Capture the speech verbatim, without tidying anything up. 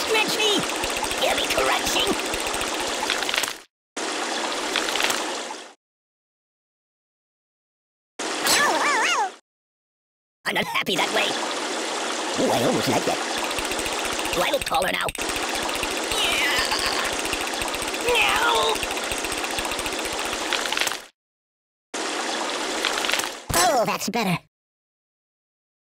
stretchy. Hear me crunching? I'm not happy that way. Ooh, I almost like that. Do I look taller now? Yeah. No! Oh, that's better.